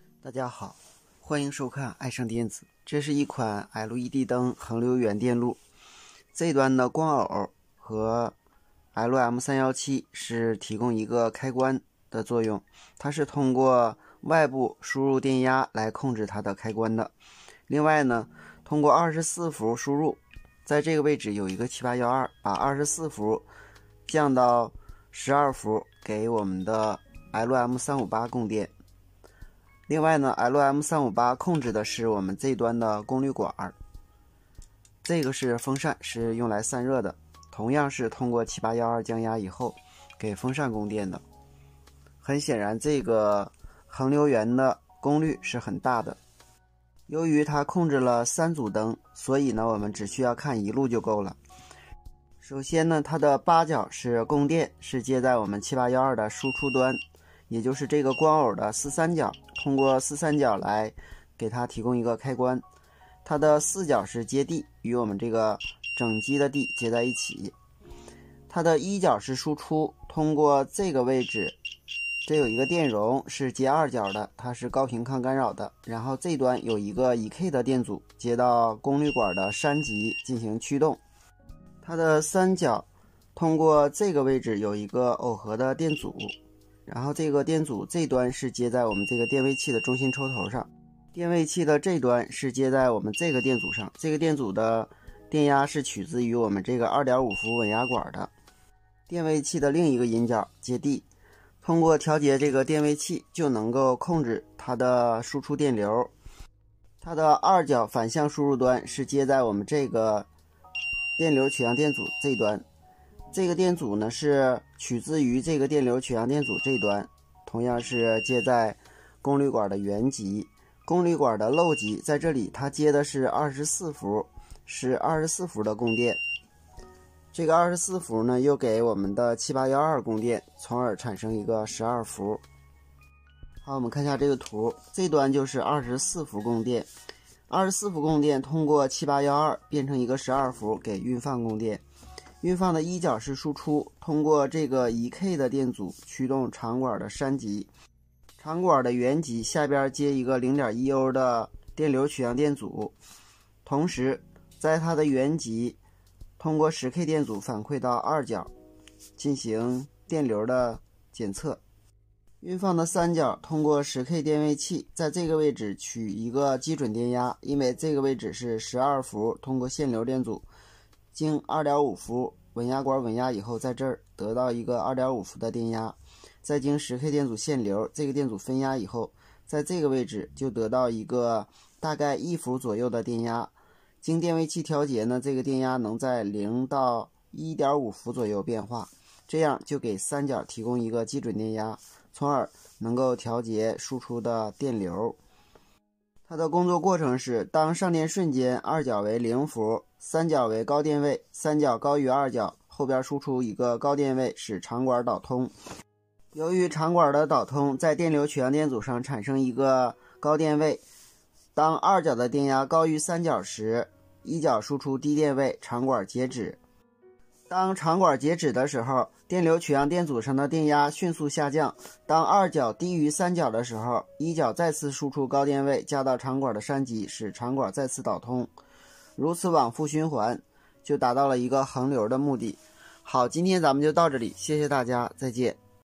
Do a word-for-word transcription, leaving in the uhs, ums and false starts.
大家好，欢迎收看爱盛电子。这是一款 L E D 灯恒流源电路，这端的光偶和 L M 三一七是提供一个开关的作用，它是通过外部输入电压来控制它的开关的。另外呢，通过二十四伏输入，在这个位置有一个七八一二，把二十四伏降到十二伏，给我们的 L M 三五八供电。另外呢 ，L M 三五八控制的是我们这端的功率管，这个是风扇，是用来散热的，同样是通过七八一二降压以后给风扇供电的。很显然，这个恒流源的功率是很大的。由于它控制了三组灯，所以呢，我们只需要看一路就够了。首先呢，它的八角是供电，是接在我们七八一二的输出端，也就是这个光偶的四三角，通过四三角来给它提供一个开关。它的四角是接地，与我们这个整机的地接在一起。它的一角是输出，通过这个位置，这有一个电容是接二角的，它是高频抗干扰的。然后这端有一个 E K 的电阻接到功率管的山极进行驱动。它的三角通过这个位置有一个耦合的电阻，然后这个电阻这端是接在我们这个电位器的中心抽头上，电位器的这端是接在我们这个电阻上，这个电阻的电压是取自于我们这个 二点五伏稳压管的。电位器的另一个引脚接地，通过调节这个电位器就能够控制它的输出电流。它的二角反向输入端是接在我们这个电流取样电阻这端，这个电阻呢是取自于这个电流取样电阻这端，同样是接在功率管的原极。功率管的漏极在这里，它接的是二十四伏，是二十四伏的供电。这个二十四伏呢又给我们的七八一二供电，从而产生一个十二伏。好，我们看一下这个图，这端就是二十四伏供电，二十四伏供电通过七八一二变成一个十二伏给运放供电。运放的一角是输出，通过这个 E K 的电阻驱动长管的山极，长管的原极下边接一个 零点一欧 的电流取样电阻，同时在它的原极通过 十 K 电阻反馈到二角进行电流的检测。运放的三角通过 十 K 电位器在这个位置取一个基准电压，因为这个位置是十二伏，通过限流电阻经 二点五伏稳压管稳压以后，在这儿得到一个 二点五伏的电压，再经 十 K 电阻限流，这个电阻分压以后，在这个位置就得到一个大概一伏左右的电压。经电位器调节呢，这个电压能在零到 一点五伏左右变化，这样就给三角提供一个基准电压，从而能够调节输出的电流。它的工作过程是，当上电瞬间二角为零伏，三角为高电位，三角高于二角，后边输出一个高电位，使长管导通。由于长管的导通，在电流取样电阻上产生一个高电位，当二角的电压高于三角时，一角输出低电位，长管截止。当长管截止的时候，电流取样电阻上的电压迅速下降。当二角低于三角的时候，一角再次输出高电位，加到长管的山极，使长管再次导通。如此往复循环，就达到了一个恒流的目的。好，今天咱们就到这里，谢谢大家，再见。